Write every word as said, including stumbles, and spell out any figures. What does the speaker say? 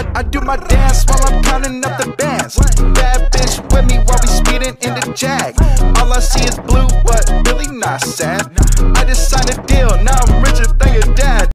I, I do my dance while I'm counting up the bands. Bad bitch with me while we speeding in the Jag. All I see is blue, but really not sad. I just signed a deal, now I'm richer than your dad.